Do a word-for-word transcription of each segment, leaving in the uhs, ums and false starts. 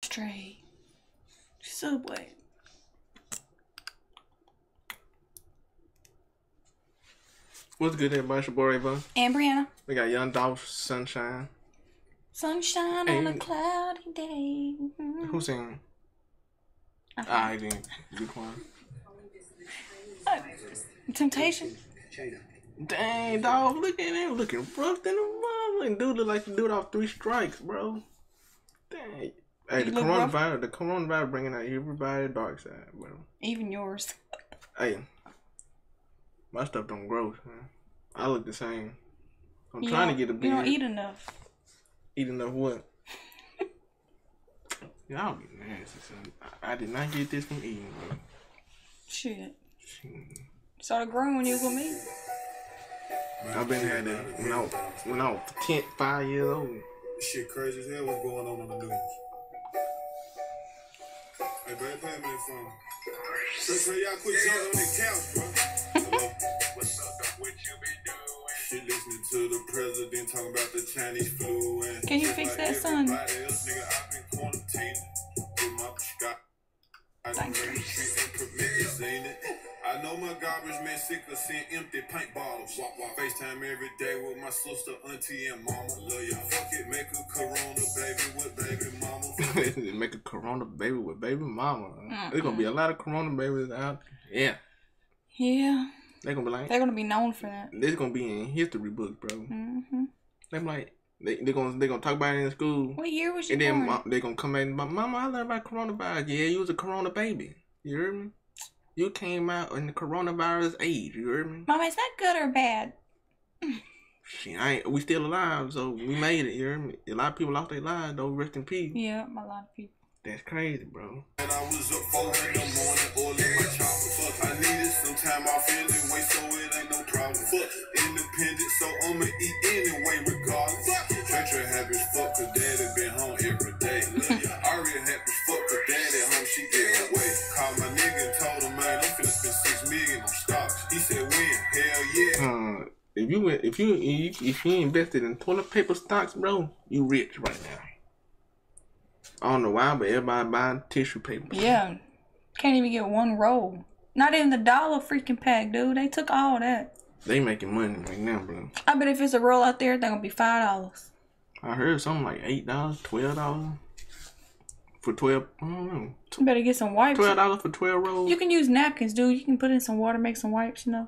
Straight. Subway. What's good, everybody? It's your boy Rayvon. And Brianna. We got Young Dolph, Sunshine. Sunshine hey, on a cloudy day. Mm-hmm. Who's singing? Okay. I didn't. Be quiet. Uh, Temptation. Dang, dog, look at him looking rough than a mother. And dude look like the dude off Three Strikes, bro. Dang. Hey, the coronavirus, rough? the coronavirus bringing out everybody dark side, bro. Even yours. Hey, my stuff don't grow, man. I look the same. I'm you trying to get a beard. You don't eat enough. Eat enough what? Y'all be nasty, son. I, I did not get this from eating, bro. Shit. Shit. Started growing when you was with me. I've been had that when I was, when I was ten, five years old. This shit crazy as hell. What's going on on the news? Hey, babe, pay me that phone. So, so y'all quit jumping on the couch, bro. Hello? What's up? What you been doing? Shit, listening to the president talking about the Chinese flu and can you fix like that, son? Else, nigga, I've been quarantined with my prescribed. I Thank you. I know my garbage man sick of seeing empty paint bottles. Walk, walk. FaceTime every day with my sister, auntie, and mama. Love y'all. Fuck it, make a corona baby with baby mama. Make a corona baby with baby mama. Mm-hmm. There's gonna be a lot of corona babies out. Yeah. Yeah. They're gonna be like. They're gonna be known for that. They're gonna be in history books, bro. Mm-hmm. They're like. They they gonna they gonna talk about it in school. What year was you and then born? They gonna come back and about, Mama, I learned about coronavirus. Yeah, you was a corona baby. You heard me? You came out in the coronavirus age. You heard me? Mama, is that good or bad? Shit, I ain't, we still alive, so we made it. You heard me? A lot of people lost their lives, though. Rest in peace. Yeah, a lot of people. That's crazy, bro. And I was up four in the morning, oil in my chopper. Fuck, I needed some time off anyway, so it ain't no problem. Fuck, independent, so I'ma eat anyway, regardless. Treasure happy as fuck, cause daddy been home every day. Aria happy as fuck, cause daddy home, she get away. Called my nigga and told him, man, I'm finna spend six million on stocks. He said, when? Hell yeah. Uh, if you if you if you invested in toilet paper stocks, bro, you rich right now. I don't know why, but everybody buying tissue paper. Yeah. Can't even get one roll. Not even the dollar freaking pack, dude. They took all that. They making money right now, bro. I bet if it's a roll out there, they're gonna be five dollars. I heard something like eight dollars, twelve dollars for twelve. I don't know. You better get some wipes. Twelve dollars for twelve rolls. You can use napkins, dude. You can put in some water, make some wipes. You know.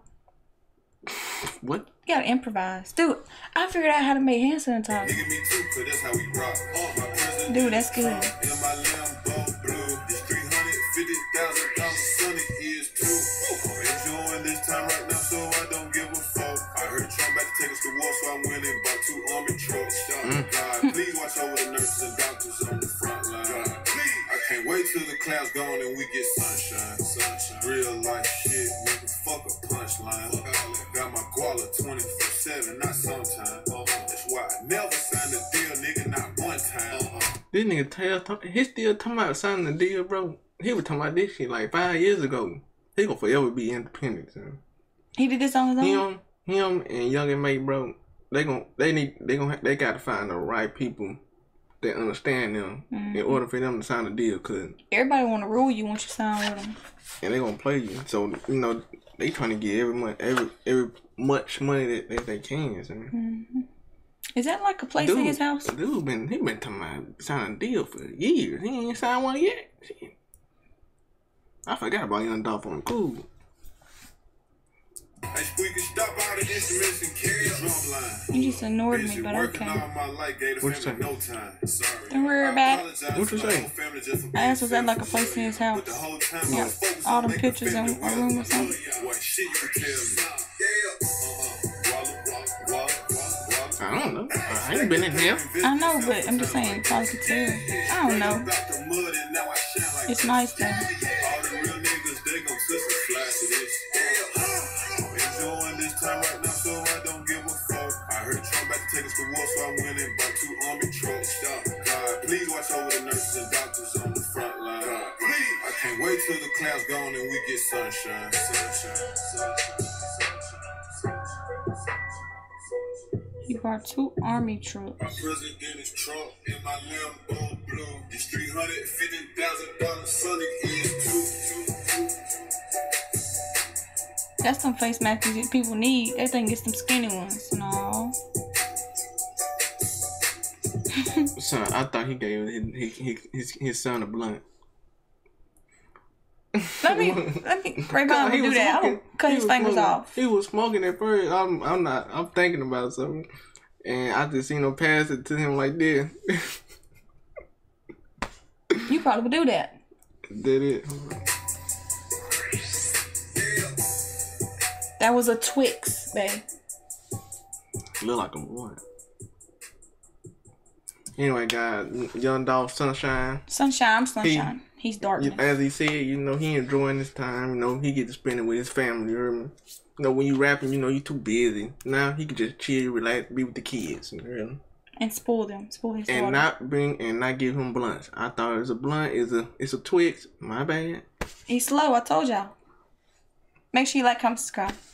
What? You gotta improvise, dude. I figured out how to make hand sanitizer. Nigga, me too, cause that's how we rock. Oh, my president. Dude, that's good. In my Lambo blue, this three hundred fifty thousand dollars Sunny is too. I'm enjoying this time right now, so I don't give a fuck. I heard Trump about to take us to war, so I went and bought two army trucks. Mm. God, please watch over the nurses and doctors on the front line. God, please. I can't wait till the clouds gone and we get sunshine. Sunshine. Real life shit, nigga, fuck a punchline. Got my guala twenty-four seven, not sometime. Uh-huh. That's why I never signed a deal, nigga, not one time. Uh-huh. This nigga tell he still talking about signing a deal, bro. He was talking about this shit like five years ago. He gonna forever be independent, son. He did this on his own. Him, him, and Young and Mate, bro. They gon' they need they gon' they gotta find the right people that understand them mm-hmm. in order for them to sign a deal. Cause everybody wanna rule you once you sign with them, and they gonna play you. So you know they trying to get every month, every every much money that, that they can. So. Mm-hmm. Is that like a place dude, in his house? Dude been he been talking about signing a deal for years. He ain't signed one yet. Shit. I forgot about Young Dolph on cool. Hey, Squeaky, stop out of instruments and carry a drum line. You just ignored me, but okay. What you say? No time. Sorry. Don't worry about it. What you say? I asked, was that like a place in his house? Yeah, all them pictures in a room or something. What shit you tell me? I don't know. I ain't been in here. I know, but I'm just saying, you probably could tell. I don't know. It's nice though. Time right now, so I don't give a fuck. I heard Trump about to take us to war, so I went and bought two army trucks. God, please watch over the nurses and doctors on the front line. God, please. I can't wait till the clouds gone and we get sunshine. Sunshine, sunshine, sunshine. He bought two army trucks. My president is Trump in my Lambo blue. This three hundred fifty thousand dollars, Sonic is two. That's some face masks that people need. They think it's some skinny ones. No. Son, I thought he gave his, his, his, his son a blunt. Let me, let me, Rayvon would do that. Smoking, I would cut his fingers smoking, off. He was smoking at first. I'm, I'm not, I'm thinking about something. And I just seen him pass it to him like this. You probably would do that. Did it. That was a Twix, babe. Look like a blunt. Anyway, guys, Young Dolph Sunshine. Sunshine, I'm Sunshine. He, He's darkness. As he said, you know, he enjoying his time. You know, he get to spend it with his family. You hear me? You know, when you rapping, you know, you too busy. Now he can just chill, relax, be with the kids. You hear me? And spoil them, spoil his And water. not bring and not give him blunts. I thought it was a blunt. It's a it's a Twix. My bad. He's slow. I told y'all. Make sure you like, comment, subscribe.